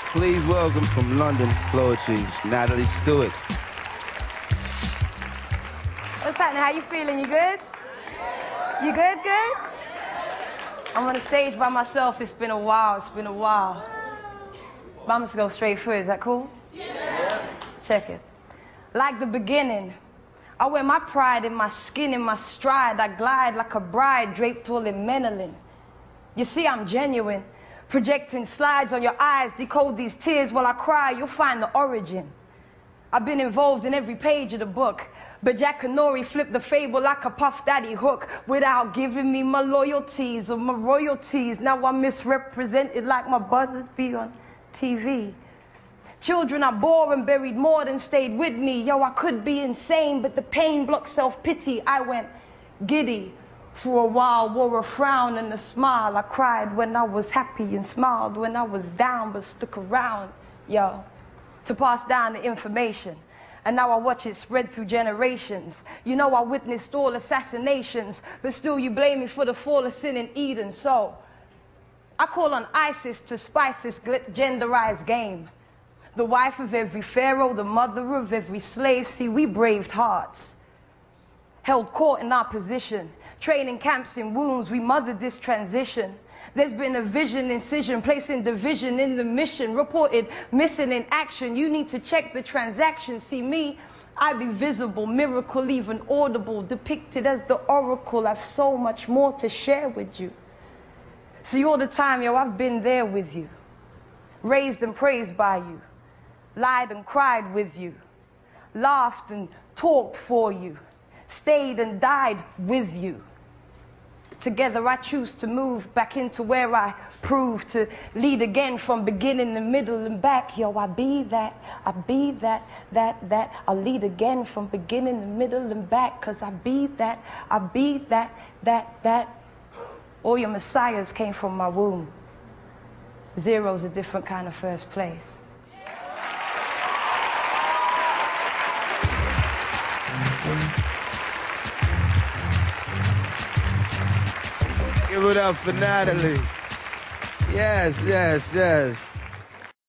Please welcome from London, Floetry, Natalie Stewart. What's happening? How you feeling? You good? You good? Good? I'm on the stage by myself. It's been a while. But I'm just gonna go straight through it. Is that cool? Yeah. Check it. Like the beginning, I wear my pride in my skin, in my stride. I glide like a bride draped all in melanin. You see, I'm genuine. Projecting slides on your eyes, decode these tears while I cry, you'll find the origin. I've been involved in every page of the book, but Jack Canori flipped the fable like a Puff Daddy hook without giving me my loyalties or my royalties. Now I'm misrepresented like my brothers be on TV. Children I bore and buried more than stayed with me. Yo, I could be insane, but the pain blocked self-pity. I went giddy. For a while, wore a frown and a smile. I cried when I was happy and smiled when I was down, but stuck around, yo, to pass down the information. And now I watch it spread through generations. You know, I witnessed all assassinations, but still you blame me for the fall of sin in Eden. So I call on ISIS to spice this genderized game. The wife of every pharaoh, the mother of every slave. See, we braved hearts, held court in our position. Training camps in wounds, we mothered this transition. There's been a vision, incision, placing division in the mission. Reported missing in action. You need to check the transaction. See me, I be visible, miracle, even audible, depicted as the oracle. I've so much more to share with you. See, all the time, yo, I've been there with you. Raised and praised by you. Lied and cried with you. Laughed and talked for you. Stayed and died with you. Together I choose to move back into where I prove to lead again from beginning to middle and back. Yo, I be that, that. I'll lead again from beginning to middle and back. Cause I be that, that. All your messiahs came from my womb. Zero's a different kind of first place. Give it up for Natalie. Yes, yes, yes.